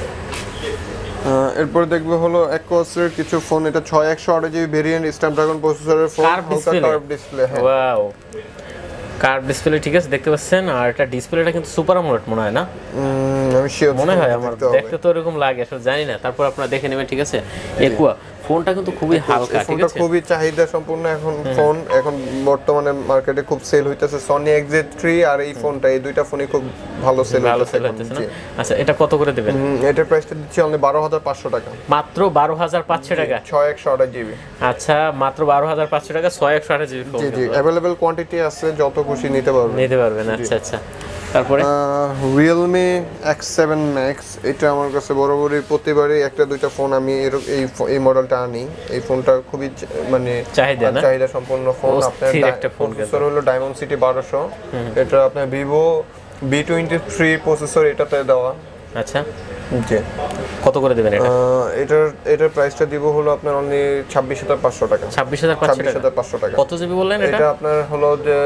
এরপরে দেখবে হলো অ্যাকোয়াসের কিছু ফোন। এটা ছয় একশো আঠাশ জিবি ভেরিয়েন্ট, স্ন্যাপড্রাগন প্রসেসরের ফোন, কার্ভ ডিসপ্লে। হ্যাঁ
ওয়াও, কার্ভ ডিসপ্লে, ঠিক আছে, দেখতে পাচ্ছেন। আর এটা ডিসপ্লেটা কিন্তু সুপার আমোলেড মনে হয় না?
আমি শিওর
মনে হয়, আমার দেখতে তো এরকম লাগে, আসলে জানি না। তারপর আপনারা দেখে নেবেন, ঠিক আছে। একুয়া ফোনটা কিন্তু খুবই হালকা, ঠিক আছে,
খুবই চাহিদা সম্পূর্ণ এখন ফোন। এখন বর্তমানে মার্কেটে খুব সেল হইতেছে সনি এক্স থ্রি আর এই ফোনটা, এই দুইটা ফোনই খুব ভালো সেল হইতেছে না?
আচ্ছা এটা কত করে দিবেন?
এটার প্রাইসটা দিচ্ছি অনলি বারো হাজার পাঁচশো টাকা।
মাত্র বারো হাজার পাঁচশো টাকা?
ছয় একশো আঠাশ জিবি।
আচ্ছা মাত্র বারো হাজার পাঁচশো টাকা, ছয় একশো আঠাশ জিবি ফোন।
জি জি, अवेलेबल কোয়ান্টিটি আছে, যত খুশি নিতে পারবেন
নিতে পারবেন। আচ্ছা আচ্ছা তারপরে
রিয়েলমি এক্স সেভেন ম্যাক্স। এটা আমার কাছে বরাবরই প্রতিবারই একটা দুইটা ফোন আমি এই এই মডেলটা আনি। এই ফোনটা খুবই মানে
চাহিদা না?
চাহিদা সম্পন্ন ফোন। আপনার
একটা ফোন
প্রসেসর হলো ডায়মন্ড সিটি বারোশো। এটা আপনার Vivo V twenty three processor এটাতে দেওয়া।
আচ্ছা
জি,
কত করে দেবেন এটা?
এটার এটার প্রাইসটা দিব হলো আপনার অনলি ছাব্বিশ হাজার পাঁচশো টাকা।
ছাব্বিশ হাজার
পাঁচশো টাকা।
কত জিবি বললেন এটা?
এটা আপনার হলো যে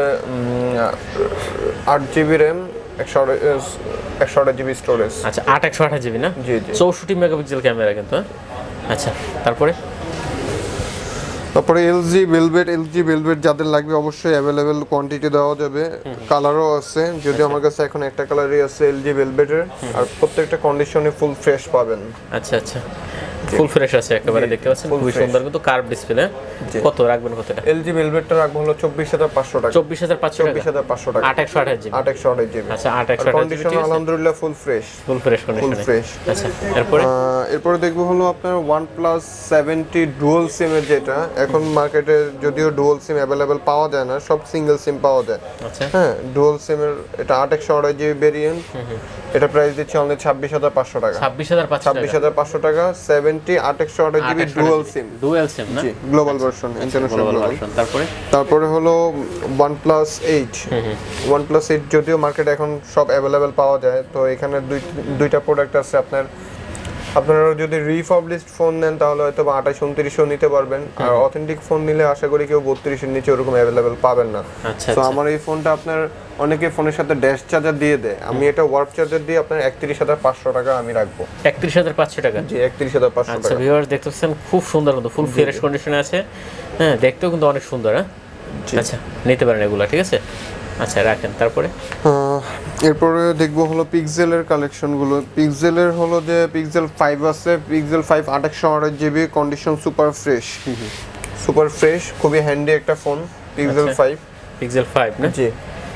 আট জিবি র্যাম, একশো আঠাশ জিবি স্টোরেজ।
আচ্ছা আট একশো আঠাশ জিবি না?
জি জি,
চৌষট্টি মেগাপিক্সেল ক্যামেরা কিন্তু। আচ্ছা তারপরে
তারপরে এলজি ভেলভেট। এলজি ভেলভেট যাদের লাগবে অবশ্যই অ্যাভেলেবেল কোয়ান্টিটি দেওয়া যাবে, কালারও আছে, যদিও আমার কাছে এখন একটা কালারই আছে এলজি ভেলভেটের, আর প্রত্যেকটা কন্ডিশনে ফুল ফ্রেশ পাবেন।
আচ্ছা আচ্ছা, ফুল ফ্রেশ আছে একেবারে, দেখতে পাচ্ছেন, খুবই সুন্দর কিন্তু কার্ভ ডিসপ্লে। কত রাখবেন কতটা?
এলজি ভেলভেটটা রাখবো হলো চব্বিশ হাজার পাঁচশো টাকা।
চব্বিশ হাজার পাঁচশো টাকা?
চব্বিশ হাজার পাঁচশো টাকা।
আট একশো আঠাশ জিবি?
আট একশো আঠাশ জিবি।
আচ্ছা আট একশো আঠাশ জিবি,
কন্ডিশন আলহামদুলিল্লাহ full fresh.
Full fresh condition,
full fresh.
আচ্ছা এরপরে
এরপরে দেখবো হলো আপনার OnePlus সেভেন্টি ডুয়াল সিমের, যেটা এখন মার্কেটে যদিও ডুয়াল সিম অ্যাভেলেবেল পাওয়া যায় না, সব সিঙ্গেল সিম পাওয়া যায়।
আচ্ছা
হ্যাঁ, ডুয়াল সিমের এটা আট একশো আঠাশ জিবি ভেরিয়েন্ট। এটা প্রাইস দিচ্ছে অনলি ছাব্বিশ হাজার পাঁচশো টাকা।
ছাব্বিশ হাজার পাঁচশো
ছাব্বিশ হাজার পাঁচশো টাকা। সেভেন্টি আট একশো আঠাশ GB dual SIM.
Dual SIM না?
জি, গ্লোবাল ভার্সন, ইন্টারন্যাশনাল
ভার্সন। তারপরে
তারপরে হলো OnePlus এইট। OnePlus এইট যদিও মার্কেটে এখন সব অ্যাভেলেবেল পাওয়া যায়, তো এখানে দুই দুইটা প্রোডাক্ট আছে। আপনার আপনারা যদি রিফাবলিশড ফোন নেন তাহলে হয়তো বা আঠাশ উনত্রিশও নিতে পারবেন, আর অথেন্টিক ফোন নিলে আশা করি কেউ বত্রিশের নিচে ওরকম অ্যাভেলেবেল পাবেন না। তো আমার এই ফোনটা আপনার অনেকে ফোনের সাথে ড্যাশ চার্জার দিয়ে দেয়, আমি এটা ওয়ার্প চার্জার দিয়ে আপনার একত্রিশ হাজার পাঁচশো টাকা আমি রাখবো।
একত্রিশ হাজার পাঁচশো টাকা?
জি, একত্রিশ হাজার পাঁচশো টাকা।
আচ্ছা ভিউয়ার্স দেখতে পাচ্ছেন, খুব সুন্দর কিন্তু, ফুল ফ্রেশ কন্ডিশনে আছে। হ্যাঁ, দেখতেও কিন্তু অনেক সুন্দর। হ্যাঁ আচ্ছা, নিতে পারেন এগুলো, ঠিক আছে। আচ্ছা রাখেন। তারপরে
এরপরে দেখবো হলো পিক্সেলের কালেকশনগুলো। পিক্সেলের হলো যে পিক্সেল ফাইভ আছে। পিক্সেল ফাইভ আট একশো আঠাশ GB, condition super fresh. Super fresh, খুবই হ্যান্ডি একটা phone Pixel five.
Pixel five না?
জি,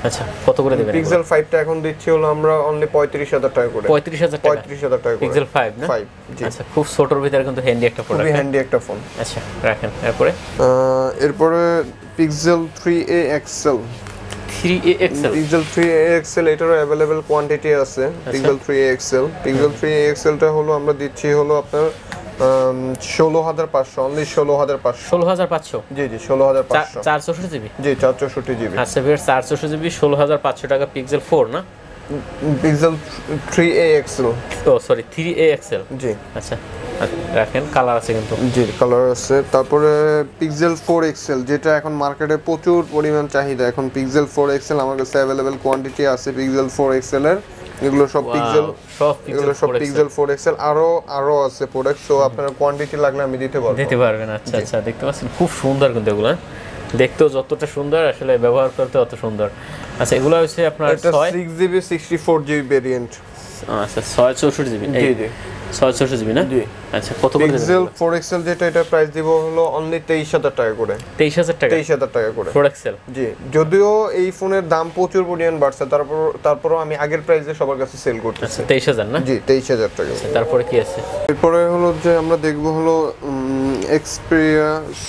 আচ্ছা কত করে দিবেন
পিক্সেল ফাইভ টা এখন দিচ্ছি হলো আমরা অনলি পঁয়ত্রিশ হাজার টাকা করে
পঁয়ত্রিশ হাজার টাকা
পঁয়ত্রিশ হাজার টাকা করে
পিক্সেল ফাইভ না
ফাইভ জি
আচ্ছা খুব ছোটর ভিতরে কিন্তু হ্যান্ডি একটা প্রোডাক্ট
খুবই হ্যান্ডি একটা ফোন
আচ্ছা রাখেন এরপরে
এরপরে Pixel three A XL
three A XL
Pixel three A XL এটারও অ্যাভেলেবল কোয়ান্টিটি আছে Pixel three A XL Pixel three A এক্সেলটা হলো আমরা দিচ্ছি হলো আপনার ষোলো হাজার পাঁচশো অনলি ষোলো হাজার পাঁচশো
ষোলো হাজার পাঁচশো
জি জি ষোলো হাজার পাঁচশো
চার চৌষট্টি জিবি
জি চার চৌষট্টি জিবি
আচ্ছা বের চার চৌষট্টি জিবি ষোলো হাজার পাঁচশো টাকা পিক্সেল ফোর না
পিক্সেল থ্রি এ এক্সেল
ও সরি থ্রি এ এক্সেল
জি
আচ্ছা রাখেন কালার আছে কিন্তু
জি কালার আছে তারপরে পিক্সেল ফোর এক্সেল যেটা এখন মার্কেটে প্রচুর পরিমাণ চাহিদা এখন পিক্সেল ফোর এক্সেল আমার কাছে অ্যাভেলেবেল কোয়ান্টিটি আছে পিক্সেল ফোর এক্সেল এর এগুলো সব পিক্সেল
সব
এগুলো সব পিক্সেল ফোর এক্সেল আরো আরো আছে প্রোডাক্ট সো আপনার কোয়ান্টিটি লাগলে আমি দিতে পারবো
দিতে পারবেন আচ্ছা আচ্ছা দেখতে পাচ্ছেন খুব সুন্দর কিন্তু এগুলো দেখতেও যতটা সুন্দর আসলে ব্যবহার করতে অত সুন্দর আচ্ছা এগুলো হচ্ছে আপনার
six GB sixty four GB variant
আচ্ছা ছয় চৌষট্টি জিবি
জি জি
ছয় চৌষট্টি জিবি না
জি
আচ্ছা কত করে
পিক্সেল ফোর এক্সেল যেটা এটা প্রাইস দিব হলো অনলি তেইশ হাজার টাকা করে
তেইশ হাজার টাকা
তেইশ হাজার টাকা করে
ফোর এক্সেল
জি যদিও এই ফোনের দাম প্রচুর পরিমাণ বাড়ছে তারপর তারপরও আমি আগের প্রাইসে সবার কাছে সেল করতেছি
তেইশ হাজার না
জি তেইশ হাজার টাকা
তারপরে কি আছে
এরপরে হলো যে আমরা দেখবো হলো এক্সপেরিয়া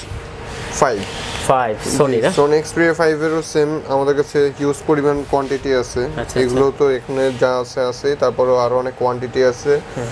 ফাইভ
ফাইভ সোনি না
সোনি এক্সপেরিয়া ফাইভ এরও সেম আমাদের কাছে হিউজ পরিমাণ কোয়ান্টিটি আছে এগুলো তো এখানে যা আছে আছে তারপরেও আরো অনেক কোয়ান্টিটি আছে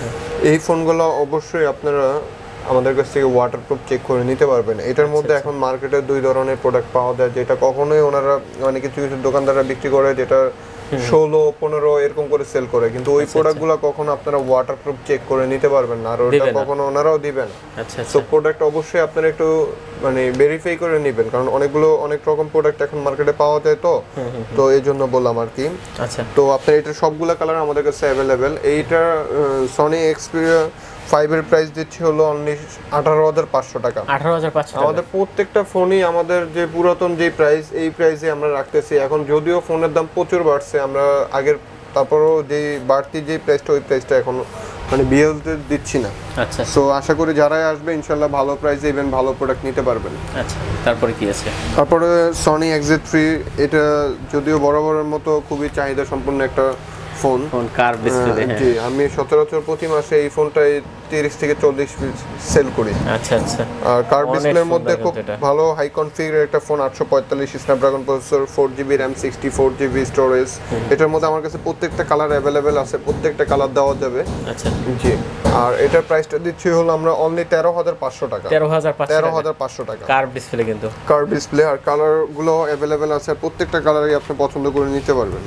এই ফোনগুলো অবশ্যই আপনারা আমাদের কাছ থেকে ওয়াটারপ্রুফ চেক করে নিতে পারবেন এটার মধ্যে এখন মার্কেটে দুই ধরনের প্রোডাক্ট পাওয়া যায় যেটা কখনোই ওনারা মানে কিছু কিছু দোকানদাররা বিক্রি করে যেটা ষোলো পনেরো এরকম করে সেল করে কিন্তু ওই প্রোডাক্টগুলো কখনো আপনারা ওয়াটারপ্রুফ চেক করে নিতে পারবেন না আর ওটা কখনো ওনারাও দিবেন
আচ্ছা
সো প্রোডাক্ট অবশ্যই আপনারা একটু মানে ভেরিফাই করে নেবেন কারণ অনেকগুলো অনেক রকম প্রোডাক্ট এখন মার্কেটে পাওয়া যায় তো তো এই জন্য বললাম আর কি
আচ্ছা
তো আপনার এটা সবগুলা কালার আমাদের কাছে অ্যাভেলেবেল এইটা সনি এক্সপেরিয়া ফাইভ এর প্রাইস দিচ্ছি হলো অনলি আঠারো হাজার পাঁচশো টাকা
আঠারো হাজার পাঁচশো
আমাদের প্রত্যেকটা ফোনই আমাদের যে পুরাতন যে প্রাইস এই প্রাইসে আমরা রাখতেছি এখন যদিও ফোনের দাম প্রচুর বাড়ছে আমরা আগের তারপরও যে বাড়তি যে প্রাইসটা ওই প্রাইসটা এখন মানে বিএলতে দিচ্ছি না
আচ্ছা
সো আশা করি যারাই আসবে ইনশাআল্লাহ ভালো প্রাইসে ইভেন ভালো প্রোডাক্ট নিতে পারবেন
আচ্ছা তারপরে কি আছে
তারপরে সনি এক্সজেড থ্রি এটা যদিও বরাবরের মতো খুবই চাহিদা সম্পন্ন একটা ফোন
ফোন কার ডিসপ্লে
জি আমি সচরাচর প্রতি মাসে এই ফোনটাই তিরিশ থেকে চল্লিশ পিস সেল করি
আচ্ছা আচ্ছা
আর কার ডিসপ্লের মধ্যে খুব ভালো হাই কনফিগারের একটা ফোন আটশো পঁয়তাল্লিশ Snapdragon processor four GB RAM sixty four GB storage এটার মধ্যে আমার কাছে প্রত্যেকটা কালার অ্যাভেলেবেল আছে প্রত্যেকটা কালার দেওয়া যাবে
আচ্ছা
জি আর এটার প্রাইসটা দিচ্ছি হলো আমরা অনলি তেরো হাজার পাঁচশো টাকা
তেরো হাজার পাঁচশো
তেরো হাজার পাঁচশো টাকা
কার ডিসপ্লে কিন্তু
কার ডিসপ্লে আর কালার গুলো অ্যাভেলেবেল আছে আর প্রত্যেকটা কালারই আপনি পছন্দ করে নিতে পারবেন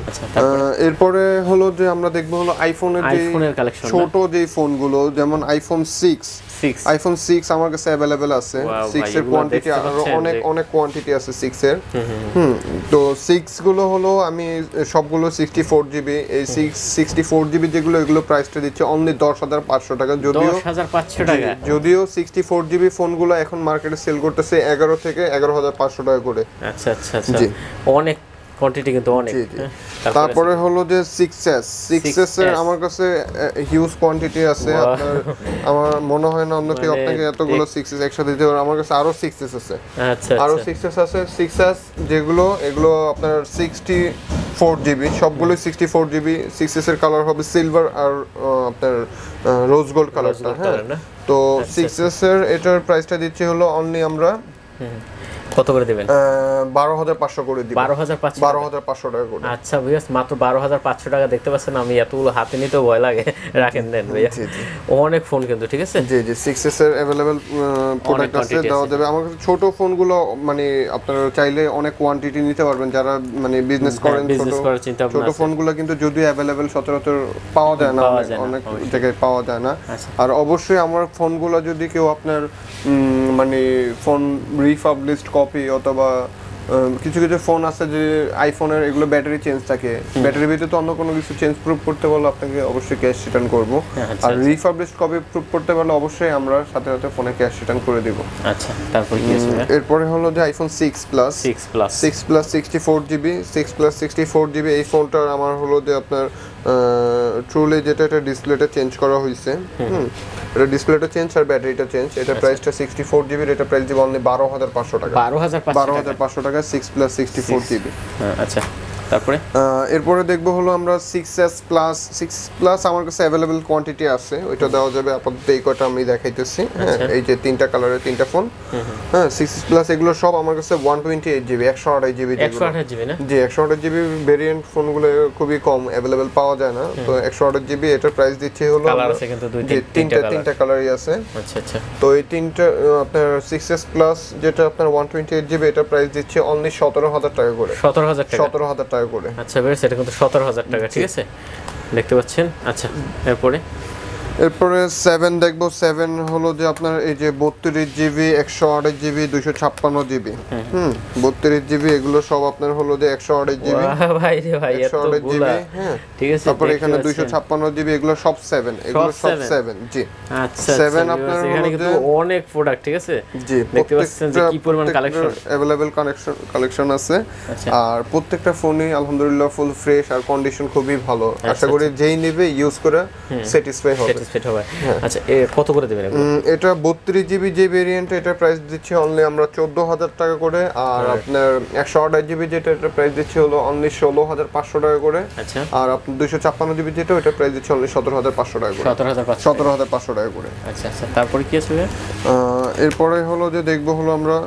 এরপরে হলো যে আমরা দেখবো হলো আইফোনের যে ছোট যে ফোনগুলো যেমন আইফোন সিক্স আইফোন সিক্স আমার কাছে অ্যাভেলেবেল আছে সিক্স এর কোয়ান্টিটি আরো অনেক অনেক কোয়ান্টিটি আছে সিক্স এর হুম তো সিক্স গুলো হলো আমি সবগুলো সিক্সটি ফোর জিবি এই সিক্স সিক্সটি ফোর জিবি যেগুলো এগুলো প্রাইসটা দিচ্ছে অনলি দশ হাজার পাঁচশো টাকা যদিও
দশ হাজার পাঁচশো টাকা
যদিও সিক্সটি ফোর জিবি ফোনগুলো এখন মার্কেটে সেল করতেছে এগারো থেকে এগারো হাজার পাঁচশো টাকা করে
আচ্ছা আচ্ছা আচ্ছা অনেক কোয়ান্টিটি কিন্তু অনেক
তারপরে হলো যে সিক্স এস সিক্স এস এর আমার কাছে হিউজ কোয়ান্টিটি আছে আপনার আমার মনে হয় না অন্য কেউ আপনাকে এতগুলো সিক্স এস একসাথে দিতে পারে আমার কাছে আরো সিক্স এস আছে
আচ্ছা
আরো সিক্স এস আছে সিক্স এস যেগুলো এগুলো আপনার সিক্সটি ফোর জিবি সবগুলো sixty four GB six S এর কালার হবে সিলভার আর আপনার রোজ গোল্ড কালারটা হ্যাঁ তো সিক্স এস এর এটার প্রাইসটা দিচ্ছি হলো অনলি আমরা
কত করে দিবেন
বারো হাজার পাঁচশো করে দিবেন
বারো হাজার পাঁচশো
বারো হাজার পাঁচশো টাকা করে
আচ্ছা ভাইয়া মাত্র বারো হাজার পাঁচশো টাকা দেখতে পাচ্ছেন আমি এতগুলো হাতে নিতেও ভয় লাগে রাখেন দেন ভাইয়া অনেক ফোন কিন্তু ঠিক আছে
জি জি সিক্স এস এর अवेलेबल প্রোডাক্ট আছে দেওয়া যাবে আমার কাছে ছোট ফোনগুলো মানে আপনারা চাইলে অনেক কোয়ান্টিটি নিতে পারবেন যারা মানে বিজনেস করেন ছোট ছোট ফোনগুলো কিন্তু যদিও अवेलेबल সচরাচর পাওয়া যায় না অনেক জায়গায় পাওয়া যায় না আর অবশ্যই আমার ফোনগুলো যদি কেউ আপনার মানে ফোন রিফাবলিশড কপি অথবা কিছু কিছু ফোন আছে যে আইফোনের এগুলো ব্যাটারি চেঞ্জ থাকে ব্যাটারি ভিতরে তো অন্য কোনো কিছু চেঞ্জ প্রুফ করতে বললে আপনাকে অবশ্যই ক্যাশ রিটার্ন করব আর রিফাবলিশড কপি প্রুফ করতে পারলে অবশ্যই আমরা সাথে সাথে ফোনে ক্যাশ রিটার্ন করে দেব
আচ্ছা তারপর কি আছে
এরপরে হলো যে iPhone six plus
six plus
six plus sixty four GB six plus sixty four GB এই ফোনটা আমার হলো যে আপনার ট্রুলি যেটা এটা ডিসপ্লেটা চেঞ্জ করা হয়েছে হুম এটা ডিসপ্লেটা চেঞ্জ আর ব্যাটারিটা চেঞ্জ এটা প্রাইসটা সিক্সটি ফোর জিবি এটা প্রাইস দিব অনলি বারো হাজার পাঁচশো টাকা
বারো হাজার
বারো হাজার পাঁচশো টাকা six plus sixty four GB
আচ্ছা তারপরে
এরপরে দেখবো হলো আমরা six S plus six plus আমার কাছে অ্যাভেলেবল কোয়ান্টিটি আছে, ওইটা দেওয়া যাবে আপাতত। এই কয়টা আমি দেখাইতেছি, হ্যাঁ এই যে তিনটা কালারের তিনটা ফোন, হ্যাঁ সিক্স প্লাস এগুলো সব আমার কাছে ওয়ান টোয়েন্টি এইট জিবি একশো আঠাশ জিবি
একশো আঠাশ জিবি না
জি একশো আঠাশ জিবি ভেরিয়েন্ট ফোনগুলো খুবই কম অ্যাভেলেবল পাওয়া যায় না, তো একশো আঠাশ জিবি এটার প্রাইস দিচ্ছি হলো
কালার আছে কিন্তু দুই
তিনটা তিনটা কালারই আছে।
আচ্ছা আচ্ছা,
তো এই তিনটা আপনার সিক্স এস প্লাস যেটা আপনার ওয়ান টোয়েন্টি এইট জিবি এটা প্রাইস দিচ্ছে অনলি সতেরো হাজার টাকা করে।
সতেরো হাজার টাকা
সতেরো হাজার টাকা করে।
আচ্ছা বেশ, এটা কিন্তু সতেরো হাজার টাকা, ঠিক আছে দেখতে পাচ্ছেন। আচ্ছা এরপরে
এরপরে সেভেন দেখবো। সেভেন হলো যে আপনার এই যে বত্রিশ জিবি একশো আঠাশ জিবি দুইশো ছাপ্পান্ন জিবি, হুম বত্রিশ জিবি এগুলো সব আপনার হলো যে একশো আঠাশ জিবি
ভাই রে ভাই
একশো আঠাশ জিবি, হ্যাঁ
ঠিক আছে।
তারপর এখানে দুইশো ছাপ্পান্ন জিবি এগুলো সব সেভেন, এগুলো সব সেভেন জি।
আচ্ছা
সেভেন আপনার
এখানে কিন্তু অনেক প্রোডাক্ট, ঠিক আছে
জি
দেখতে পাচ্ছেন যে কি পরিমাণ কালেকশন
अवेलेबल কালেকশন কালেকশন আছে। আর প্রত্যেকটা ফোনই আলহামদুলিল্লাহ ফুল ফ্রেশ আর কন্ডিশন খুবই ভালো, আশা করি যেই নেবে ইউজ করে স্যাটিসফাই হবে
স্যাটিসফাইড হবে। আচ্ছা এ কত করে দিবেন এগুলো?
এটা বত্রিশ জিবি যে ভেরিয়েন্ট এটা প্রাইস দিচ্ছি অনলি আমরা চোদ্দ হাজার টাকা করে, আর আপনার একশো আঠাশ জিবি যেটা এটা প্রাইস দিচ্ছি হলো অনলি ষোলো হাজার পাঁচশো টাকা করে।
আচ্ছা
আর আপনার দুইশো ছাপ্পান্ন জিবি যেটা ওটা প্রাইস দিচ্ছি অনলি সতেরো হাজার পাঁচশো টাকা করে।
সতেরো হাজার পাঁচশো
সতেরো হাজার পাঁচশো টাকা করে।
আচ্ছা আচ্ছা, তারপরে কি আছে?
এরপরে হলো যে দেখবো হলো আমরা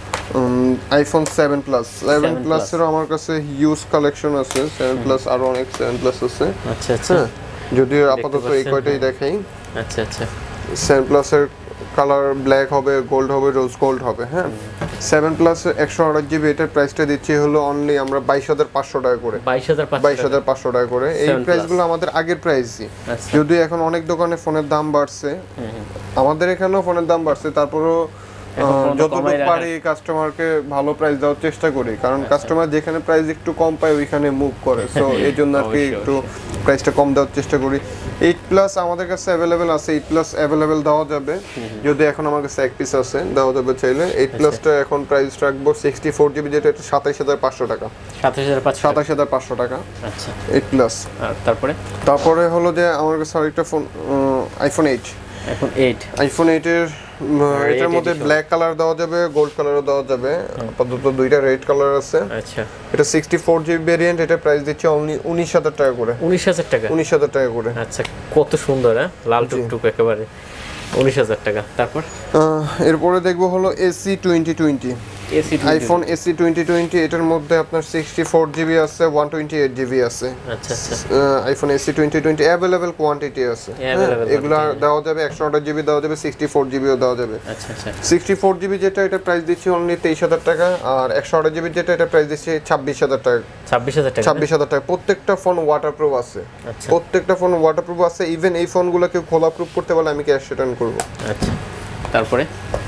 আইফোন সেভেন প্লাস। সেভেন প্লাসেরও আমার কাছে হিউজ কালেকশন আছে, সেভেন প্লাস আরো অনেক সেভেন প্লাস আছে।
আচ্ছা আচ্ছা,
যদিও আপাতত এই কয়টাই দেখাই।
আচ্ছা আচ্ছা,
সেভেন প্লাসের কালার ব্ল্যাক হবে, গোল্ড হবে, রোজ গোল্ড হবে, হ্যাঁ সেভেন প্লাস একশো আঠাশ জিবি এটার প্রাইসটা দিচ্ছি হলো অনলি আমরা বাইশ হাজার পাঁচশো টাকা করে।
বাইশ হাজার
বাইশ হাজার পাঁচশো টাকা করে। এই প্রাইসগুলো আমাদের আগের প্রাইসই, যদিও এখন অনেক দোকানে ফোনের দাম বাড়ছে, আমাদের এখানেও ফোনের দাম বাড়ছে, তারপরও যতটুকু পারি কাস্টমারকে ভালো প্রাইস দেওয়ার চেষ্টা করি, কারণ কাস্টমার যেখানে প্রাইস একটু কম পায় ওইখানে মুভ করে, সো এই জন্য আর কি একটু প্রাইসটা কম দেওয়ার চেষ্টা করি। এইট প্লাস আমাদের কাছে অ্যাভেলেবেল আছে, এইট প্লাস অ্যাভেলেবেল দেওয়া যাবে, যদি এখন আমার কাছে এক পিস আছে দেওয়া যাবে চাইলে। এইট প্লাসটা এখন প্রাইস রাখবো সিক্সটি ফোর জিবি যেটা এটা সাতাইশ হাজার পাঁচশো টাকা।
সাতাইশ হাজার পাঁচশো
সাতাইশ হাজার পাঁচশো টাকা।
আচ্ছা
এইট প্লাস।
তারপরে
তারপরে হলো যে আমার কাছে আরেকটা phone iPhone eight.
IPhone eight
iPhone eight এর এটার মধ্যে ব্ল্যাক কালার দেওয়া যাবে, গোল্ড কালারও দেওয়া যাবে, আপাতত দুইটা রেড কালার আছে।
আচ্ছা
এটা সিক্সটি ফোর জিবি ভেরিয়েন্ট, এটা প্রাইস দিচ্ছে অনলি উনিশ হাজার টাকা করে।
উনিশ হাজার টাকা
উনিশ হাজার টাকা করে।
আচ্ছা কত সুন্দর, হ্যাঁ লাল টুকটুক একেবারে উনিশ হাজার টাকা। তারপর
এরপরে দেখবো হলো SE twenty twenty. IPhone SE twenty twenty এটার মধ্যে আপনার সিক্সটি ফোর জিবি আছে, ওয়ান টোয়েন্টি এইট জিবি আছে।
আচ্ছা আচ্ছা,
iPhone SE twenty twenty available quantity আছে, এগুলো দেওয়া যাবে একশো আঠাশ জিবি দেওয়া যাবে, সিক্সটি ফোর জিবিও দেওয়া যাবে।
আচ্ছা আচ্ছা,
সিক্সটি ফোর জিবি যেটা এটা প্রাইস দিচ্ছি অনলি তেইশ হাজার টাকা, আর একশো আঠাশ জিবি যেটা এটা প্রাইস দিচ্ছি ছাব্বিশ হাজার টাকা।
ছাব্বিশ হাজার টাকা
ছাব্বিশ হাজার টাকা। প্রত্যেকটা ফোন ওয়াটারপ্রুফ আছে, প্রত্যেকটা ফোন ওয়াটারপ্রুফ আছে, ইভেন এই ফোনগুলোকে খোলা প্রুফ করতে পারলে আমি ক্যাশ রিটার্ন করবো।
আচ্ছা তারপরে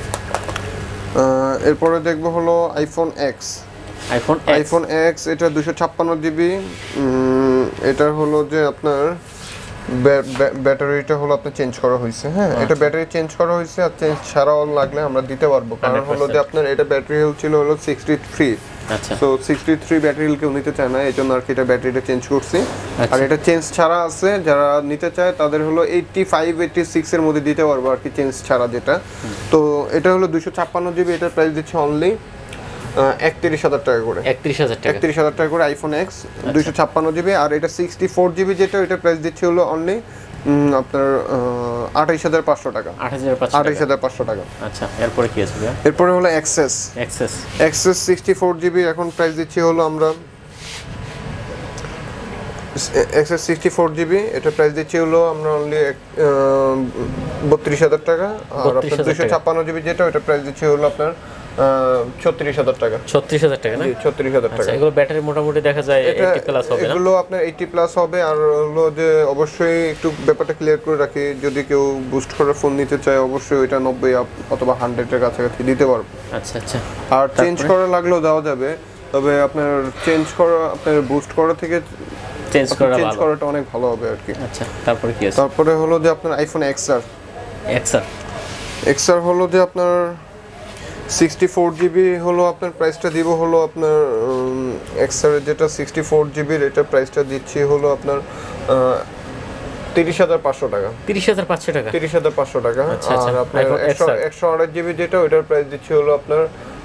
এরপরে দেখবো হলো iPhone X.
IPhone
iPhone X এটা দুশো ছাপ্পান্ন জিবি, এটা হলো যে আপনার ব্যাটারিটা হলো আপনার চেঞ্জ করা হয়েছে, হ্যাঁ এটা ব্যাটারি চেঞ্জ করা হয়েছে, আর চেঞ্জ ছাড়াও লাগলে আমরা দিতে পারবো, কারণ হলো যে আপনার এটা ব্যাটারি হেলথ ছিল হলো সিক্সটি থ্রি।
আচ্ছা
সো সিক্সটি থ্রি ব্যাটারি কেউ নিতে চায় না, এই জন্য আর কি এটা ব্যাটারিটা চেঞ্জ করছি। আর এটা চেঞ্জ ছাড়া আছে, যারা নিতে চায় তাদের হলো এইটটি ফাইভ এইটটি সিক্স এর মধ্যে দিতে পারবো আর কি, চেঞ্জ ছাড়া যেটা। তো এটা হলো দুশো ছাপ্পান্ন জিবি, এটার প্রাইস দিচ্ছে অনলি একত্রিশ হাজার টাকা করে।
একত্রিশ হাজার টাকা
একত্রিশ হাজার টাকা করে আইফোন এক্স দুশো ছাপ্পান্ন জিবি। আর এটা সিক্সটি ফোর জিবি যেটা এটা প্রাইস দিচ্ছে হলো অনলি আপনার আঠাইশ হাজার পাঁচশো টাকা। আঠাইশ হাজার পাঁচশো টাকা।
আচ্ছা এরপরে কি আছে?
এরপরে হলো XS.
XS
XS sixty four GB এখন প্রাইস দিচ্ছি হলো আমরা এক্সেস সিক্সটি ফোর জিবি, এটা প্রাইস দিচ্ছি হলো আমরা অনলি বত্রিশ হাজার টাকা। আর আপনার দুশো ছাপ্পান্ন জিবি যেটা ওটা প্রাইস দিচ্ছি হলো আপনার ছত্রিশ হাজার টাকা।
ছত্রিশ হাজার টাকা না?
ছত্রিশ হাজার টাকা।
এগুলো ব্যাটারি মোটামুটি দেখা যায় এইটটি প্লাস হবে না?
এগুলো আপনার এইটটি প্লাস হবে। আর হলো যে অবশ্যই একটু ব্যাপারটা ক্লিয়ার করে রাখি, যদি কেউ বুস্ট করা ফোন নিতে চায় অবশ্যই ওইটা নব্বই অথবা হান্ড্রেডের কাছাকাছি দিতে পারবো।
আচ্ছা আচ্ছা,
আর চেঞ্জ করা লাগলেও দেওয়া যাবে, তবে আপনার চেঞ্জ করা আপনার বুস্ট করা থেকে
চেঞ্জ করা
চেঞ্জ করাটা অনেক ভালো হবে আর কি।
আচ্ছা তারপরে কি আছে?
তারপরে হলো যে আপনার আইফোন এক্সআর।
এক্সআর
এক্সআর হলো যে আপনার সিক্সটি ফোর জিবি হলো আপনার প্রাইসটা দিব হলো আপনার এক্সআর যেটা সিক্সটি ফোর জিবির এটা প্রাইসটা দিচ্ছি হলো আপনার তিরিশ হাজার পাঁচশো টাকা।
তিরিশ হাজার পাঁচশো টাকা।
তিরিশ হাজার পাঁচশো টাকা। আর আপনার একশো আঠাশ জিবি যেটা ওইটার প্রাইস দিচ্ছি হলো আপনার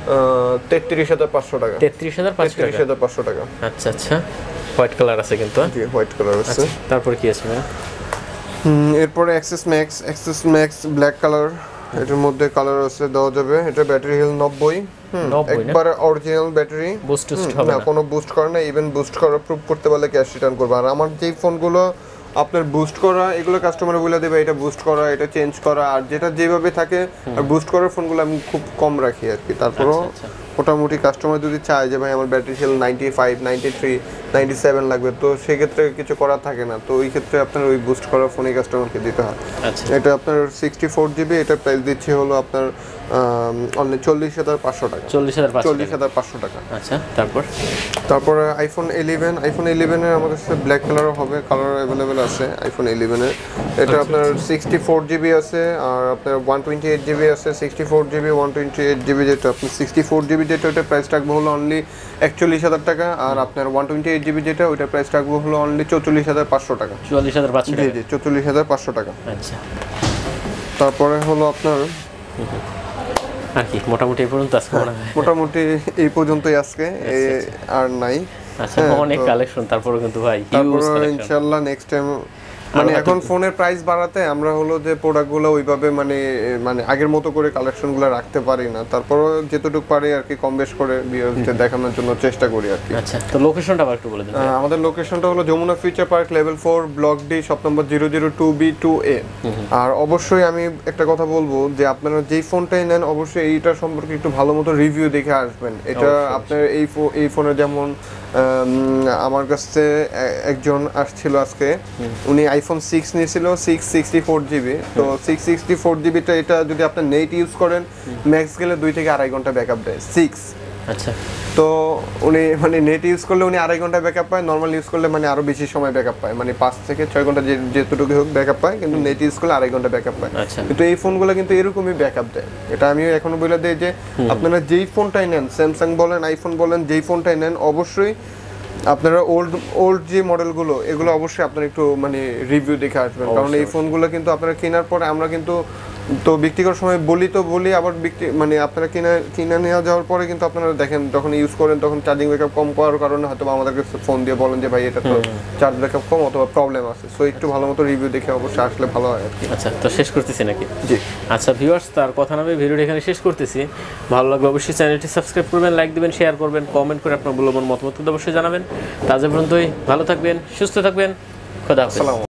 তেত্রিশ হাজার পাঁচশো টাকা।
তেত্রিশ হাজার
পাঁচশো টাকা।
আচ্ছা আচ্ছা, হোয়াইট কালার আছে কিন্তু।
জি হোয়াইট কালার আছে।
তারপর কি আছে ভাই?
এরপরে XS Max, XS Max black colour, এটার মধ্যে কালার আছে দেওয়া যাবে। এটা ব্যাটারি হেলথ নব্বই, একবারে অরিজিনাল ব্যাটারি,
বুস্ট হবে
না কোনো বুস্ট করে না, ইভেন বুস্ট করা প্রুফ করতে পারলে ক্যাশ রিটার্ন করবে। আর আমার যেই ফোনগুলো আপনার বুস্ট করা, এগুলো কাস্টমার বলে দেবে এটা বুস্ট করা, এটা চেঞ্জ করা, আর যেটা যেভাবে থাকে আর বুস্ট করার ফোনগুলো আমি খুব কম রাখি আর কি। তারপরও মোটামুটি কাস্টমার যদি চায় যে ভাই আমার battery cell ninety five, ninety three, ninety seven লাগবে, তো সেক্ষেত্রে কিছু করার থাকে না, তো ওই ক্ষেত্রে আপনার ওই বুস্ট করা ফোনই কাস্টমারকে দিতে হয়। এটা আপনার সিক্সটি ফোর জিবি, এটা প্রাইস দিচ্ছি হলো আপনার অনলি চল্লিশ হাজার পাঁচশো টাকা।
চল্লিশ হাজার
চল্লিশ হাজার পাঁচশো টাকা।
আচ্ছা, তারপর
তারপরে আইফোন ইলেভেন, আইফোন ইলেভেনের আমার কাছে ব্ল্যাক কালারও হবে, কালার অ্যাভেলেবেল আছে আইফোন ইলেভেনের। এটা আপনার সিক্সটি ফোর জিবি আছে, আর আপনার ওয়ান টোয়েন্টি এইট জিবি আছে। Sixty four GB one twenty eight GB যেটা আপনার সিক্সটি ফোর জিবি যেটা ওটা প্রাইস রাখবো হলো অনলি একচল্লিশ হাজার টাকা, আর আপনার ওয়ান টোয়েন্টি এইট জিবি যেটা ওইটা প্রাইস রাখবো হলো অনলি চৌচল্লিশ হাজার পাঁচশো টাকা।
চুয়াল্লিশ হাজার পাঁচশো
জি জি চৌচল্লিশ হাজার পাঁচশো টাকা।
আচ্ছা,
তারপরে হলো আপনার
আর কি মোটামুটি এই পর্যন্ত আজকে মনে হয়
মোটামুটি এই পর্যন্তই আজকে, আর নাই।
আচ্ছা, অনেক কালেকশন তারপরে কিন্তু ভাই
তারপরে ইনশাআল্লাহ নেক্সট টাইম মানে এখন ফোনের প্রাইস বাড়াতে আমরা হলো যে প্রোডাক্টগুলো ওইভাবে মানে মানে আগের মতো করে কালেকশনগুলো রাখতে পারি না, তারপরও যেতটুকু পারি আর কি কম বেশ করে ভিউয়ারদের দেখানোর জন্য চেষ্টা করি আর কি।
আচ্ছা, তো লোকেশনটা আবার একটু বলে দিন।
আমাদের লোকেশনটা হলো Jamuna future park level four block D shop number zero zero two B two A. আর অবশ্যই আমি একটা কথা বলবো যে আপনারা যেই ফোনটাই নেন অবশ্যই এইটা সম্পর্কে একটু ভালো মতো রিভিউ দেখে আসবেন। এটা আপনার এই এই ফোনে যেমন আমার কাছে একজন আসছিল আজকে, উনি আইফোন সিক্স নিয়েছিল, সিক্স সিক্সটি ফোর জিবি। তো সিক্স সিক্সটি ফোর জিবিটা এটা যদি আপনার নেট ইউজ করেন ম্যাক্স গেলে দুই থেকে আড়াই ঘন্টা ব্যাকআপ দেয় সিক্স।
আচ্ছা,
তো উনি মানে নেট ইউজ করলে উনি আড়াই ঘন্টা ব্যাকআপ পায়, নর্মাল ইউজ করলে মানে আরো বেশি সময় ব্যাকআপ পায়, মানে পাঁচ থেকে ছয় ঘন্টা যে যেটুকু হোক ব্যাকআপ পায়, কিন্তু নেট ইউজ করলে আড়াই ঘন্টা ব্যাকআপ পায়। কিন্তু এই ফোনগুলো কিন্তু এরকমই ব্যাকআপ দেয়। এটা আমি এখনো বলে দিই যে আপনারা যেই ফোনটাই নেন, স্যামসাং বলেন আইফোন বলেন, যেই ফোনটাই নেন অবশ্যই আপনারা ওল্ড ওল্ড যে মডেলগুলো এগুলো অবশ্যই আপনারা একটু মানে রিভিউ দেখে আসবেন, কারণ এই ফোনগুলো কিন্তু আপনারা কেনার পরে আমরা কিন্তু তো বিক্রি করার সময় বলি তো বলি আবার বিক্রি মানে আপনারা কিনে কিনে নিয়ে যাওয়ার পরে কিন্তু আপনারা দেখেন যখন ইউজ করেন তখন চার্জিং ব্যাকআপ কম করার কারণে হয়তো আমাদেরকে ফোন দিয়ে বলেন যে ভাই এটা তো চার্জ ব্যাকআপ কম অথবা প্রবলেম আছে, সো একটু ভালো মতো রিভিউ দেখে অবশ্যই আসলে ভালো হয় আর কি।
আচ্ছা, তো শেষ করতেছি নাকি? জি আচ্ছা ভিউয়ার্স, তার কথা না ভিডিওটা এখানে শেষ করতেছি। ভালো লাগলে অবশ্যই চ্যানেলটি সাবস্ক্রাইব করবেন, লাইক দিবেন, শেয়ার করবেন, কমেন্ট করে আপনার মূল্যবান মতামত অবশ্যই জানাবেন। তাজ পর্যন্তই ভালো থাকবেন, সুস্থ থাকবেন, খোদা হাফেজ।